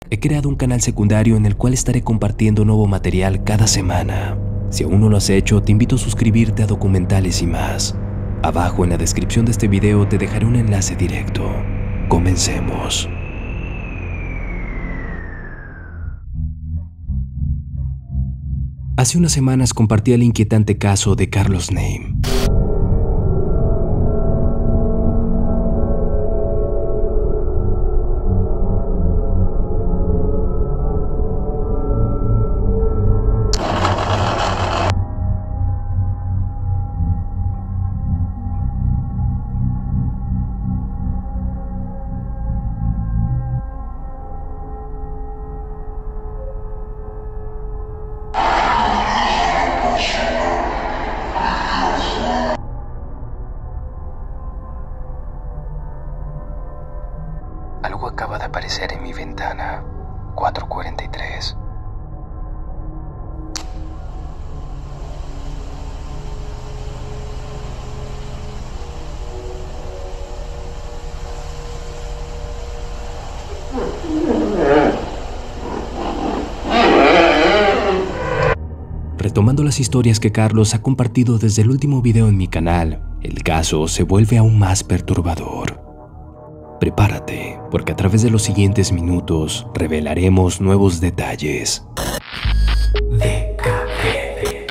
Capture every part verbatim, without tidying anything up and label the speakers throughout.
Speaker 1: He creado un canal secundario en el cual estaré compartiendo nuevo material cada semana. Si aún no lo has hecho, te invito a suscribirte a Documentales y Más. Abajo en la descripción de este video te dejaré un enlace directo. Comencemos. Hace unas semanas compartí el inquietante caso de Carlos Name. Algo acaba de aparecer en mi ventana. cuatro cuarenta y tres. Retomando las historias que Carlos ha compartido desde el último video en mi canal, el caso se vuelve aún más perturbador. Prepárate, porque a través de los siguientes minutos revelaremos nuevos detalles. D K G.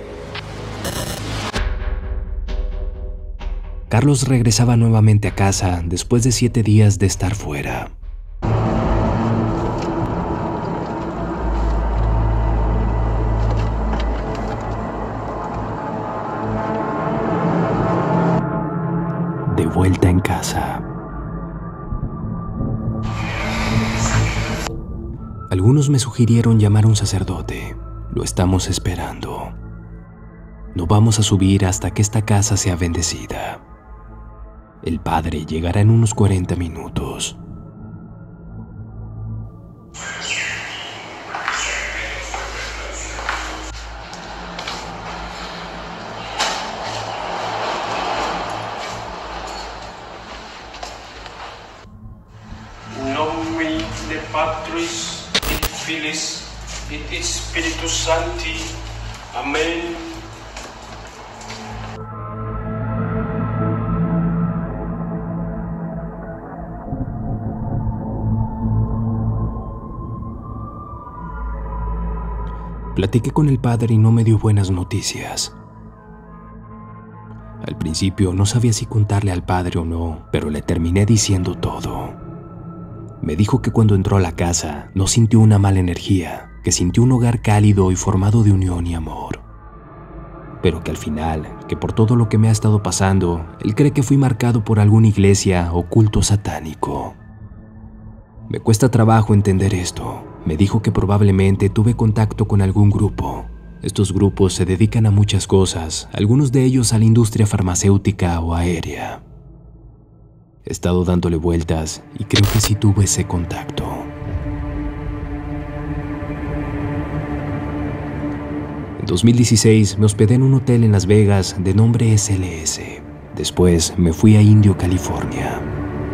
Speaker 1: Carlos regresaba nuevamente a casa después de siete días de estar fuera. De vuelta en casa. Algunos me sugirieron llamar a un sacerdote. Lo estamos esperando. No vamos a subir hasta que esta casa sea bendecida. El padre llegará en unos cuarenta minutos.
Speaker 2: Nomine Patris et Filis et Spiritus Sancti. Amén.
Speaker 1: Platiqué con el padre y no me dio buenas noticias. Al principio no sabía si contarle al padre o no, pero le terminé diciendo todo. Me dijo que cuando entró a la casa no sintió una mala energía, que sintió un hogar cálido y formado de unión y amor. Pero que al final, que por todo lo que me ha estado pasando, él cree que fui marcado por alguna iglesia o culto satánico. Me cuesta trabajo entender esto. Me dijo que probablemente tuve contacto con algún grupo. Estos grupos se dedican a muchas cosas, algunos de ellos a la industria farmacéutica o aérea. He estado dándole vueltas y creo que sí tuve ese contacto. En dos mil dieciséis me hospedé en un hotel en Las Vegas de nombre S L S. Después me fui a Indio, California.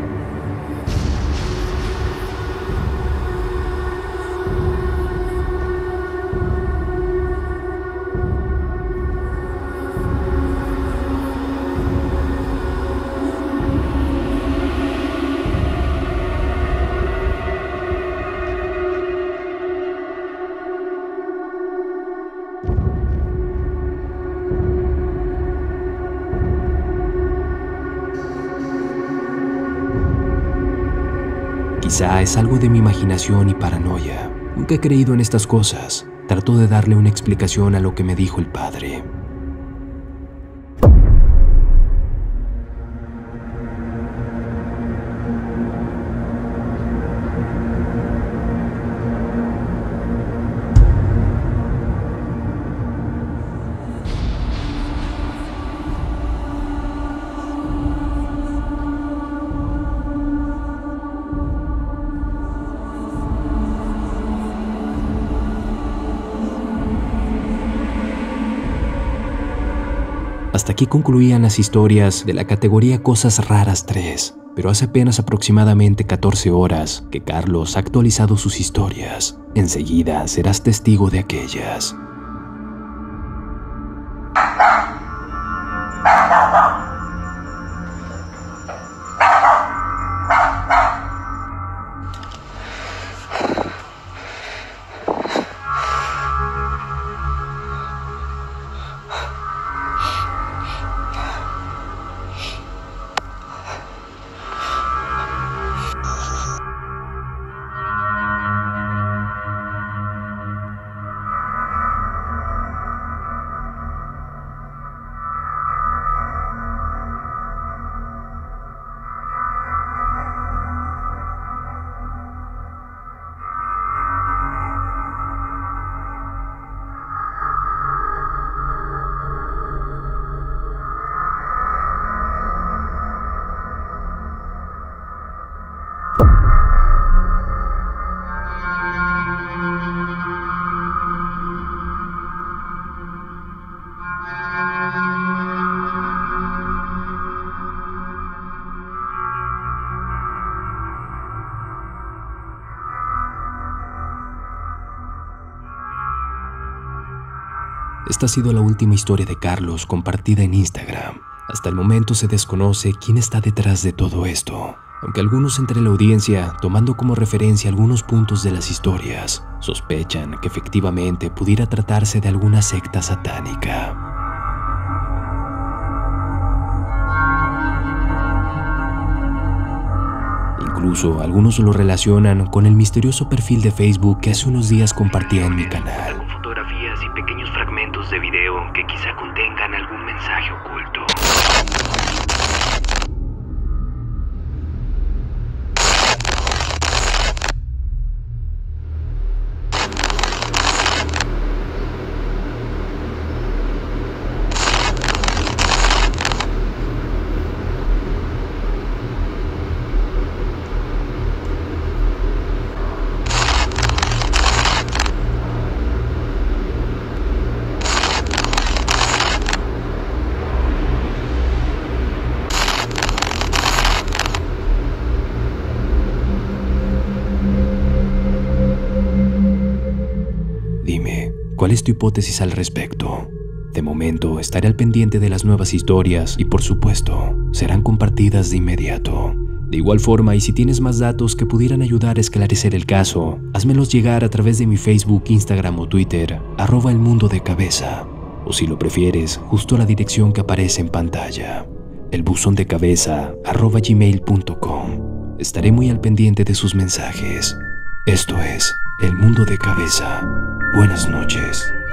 Speaker 1: Quizá es algo de mi imaginación y paranoia. Nunca he creído en estas cosas. Trato de darle una explicación a lo que me dijo el padre. Hasta aquí concluían las historias de la categoría Cosas Raras tres, pero hace apenas aproximadamente catorce horas que Carlos ha actualizado sus historias. Enseguida serás testigo de aquellas. Esta ha sido la última historia de Carlos compartida en Instagram. Hasta el momento se desconoce quién está detrás de todo esto, aunque algunos entre la audiencia, tomando como referencia algunos puntos de las historias, sospechan que efectivamente pudiera tratarse de alguna secta satánica. Incluso algunos lo relacionan con el misterioso perfil de Facebook que hace unos días compartía en mi canal, con fotografías y pequeños fragmentos de video que quizá contengan algún mensaje oculto. Dime, ¿cuál es tu hipótesis al respecto? De momento, estaré al pendiente de las nuevas historias y, por supuesto, serán compartidas de inmediato. De igual forma, y si tienes más datos que pudieran ayudar a esclarecer el caso, házmelos llegar a través de mi Facebook, Instagram o Twitter, arroba el mundo de cabeza. O si lo prefieres, justo a la dirección que aparece en pantalla, el buzón de cabeza, arroba gmail punto com. Estaré muy al pendiente de sus mensajes. Esto es El Mundo de Cabeza. Buenas noches.